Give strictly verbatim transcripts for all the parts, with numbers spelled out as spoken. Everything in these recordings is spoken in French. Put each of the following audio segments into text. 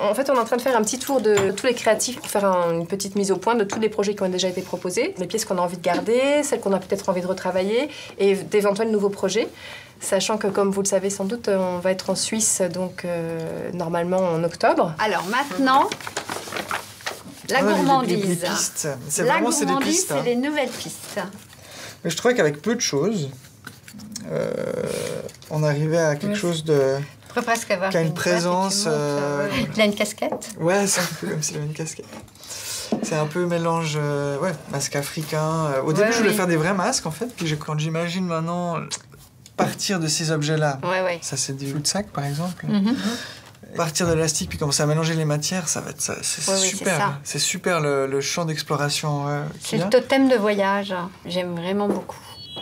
En fait, on est en train de faire un petit tour de tous les créatifs pour faire un, une petite mise au point de tous les projets qui ont déjà été proposés, les pièces qu'on a envie de garder, celles qu'on a peut-être envie de retravailler et d'éventuels nouveaux projets. Sachant que, comme vous le savez sans doute, on va être en Suisse, donc euh, normalement en octobre. Alors maintenant, la Ah, gourmandise. Les, les, les pistes. C'est La vraiment c'est des gourmandise, pistes. c'est Hein. les nouvelles pistes. Mais je trouvais qu'avec peu de choses, euh, on arrivait à quelque Oui. chose de... On pourrait presque avoir qui a une boîte et présence, tu montes, euh, euh, Il a une casquette. Ouais, c'est un peu comme s'il avait une casquette. C'est un peu mélange, euh, ouais, masque africain. Au début, Ouais, je voulais oui. faire des vrais masques, en fait. Puis j'ai- quand j'imagine maintenant partir de ces objets-là, Ouais, ouais. ça c'est des joues de sac, par exemple. Mhm. Partir de l'élastique puis commencer à mélanger les matières, ça va être ça. C'est Ouais, oui, c'est super. ça. C'est super le, le champ d'exploration euh, C'est qu'il y a. le totem de voyage. J'aime vraiment beaucoup.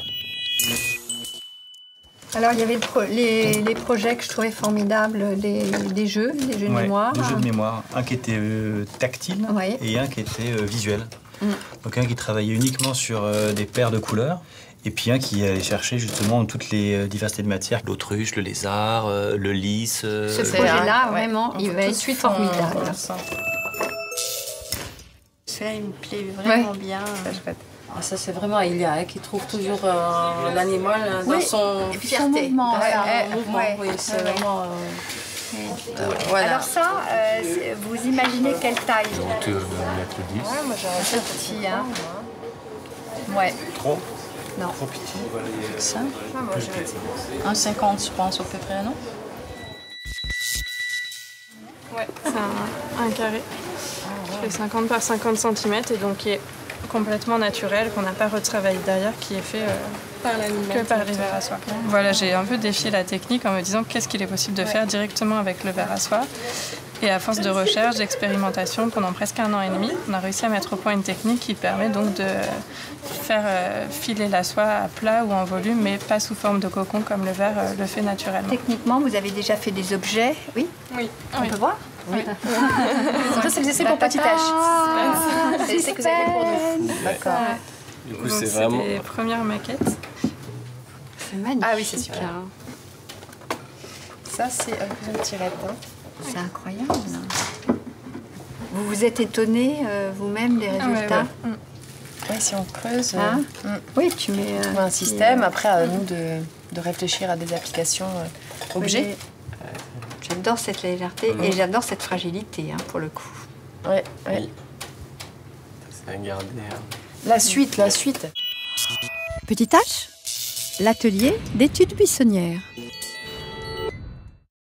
Alors, il y avait le pro- les, les projets que je trouvais formidables, des, des jeux, des jeux de Ouais, mémoire. deux jeux de mémoire. Un qui était euh, tactile Ouais. et un qui était euh, visuel. Mm. Donc un qui travaillait uniquement sur euh, des paires de couleurs. Et puis un qui allait chercher justement toutes les euh, diversités de matières. L'autruche, le lézard, euh, le lys. euh, Ce le- projet-là, ouais. vraiment, On il peut va tout être de suite formidable. en- en ça. Celui-là, il me plaît vraiment bien. Ah, ça, c'est vraiment Ilia hein, qui trouve toujours euh, l'animal hein, dans Oui. son, Et puis son mouvement, dans voilà. son mouvement. Ouais. Oui, c'est Ouais, ouais. vraiment. euh, euh, voilà. Alors ça, euh, c'est- vous imaginez quelle taille? Hauteur de un mètre dix. Ouais, moi j'ai un C'est petit, hein. Ouais. Trop Non. Trop petit. Ça, Ah, moi, j'ai- un cinquante, je pense, à peu près, non? Ouais, c'est un, un carré qui fait cinquante par cinquante centimètres et donc qui est complètement naturel, qu'on n'a pas retravaillé derrière, qui est fait euh, que par les verres à soie. Voilà, j'ai un peu défié la technique en me disant qu'est-ce qu'il est possible de faire directement avec le verre à soie. Et à force de recherche, d'expérimentation pendant presque un an et demi, on a réussi à mettre au point une technique qui permet donc de faire euh, filer la soie à plat ou en volume, mais pas sous forme de cocon comme le verre euh, le fait naturellement. Techniquement, vous avez déjà fait des objets, oui? Oui, On peut voir? Oui. Ça, c'est les essais pour Petit H. Ah, C'est les essais que vous avez fait pour nous. D'accord. Du coup, Donc c'est c'est vraiment. des premières maquettes. C'est magnifique. Ah oui, c'est super. Ça, c'est un peu une tirette. Hein. C'est incroyable. Vous vous êtes étonné euh, vous-même des résultats? ouais. Oui, si on creuse, euh, Hein mm, Oui, tu mets on euh, trouve un système. Après, à nous de, de réfléchir à des applications euh, objets. J'adore cette légèreté et j'adore cette fragilité, hein, pour le coup. Ouais, ouais. C'est à garder. hein. La suite, la suite. Petit H, l'atelier d'études buissonnières.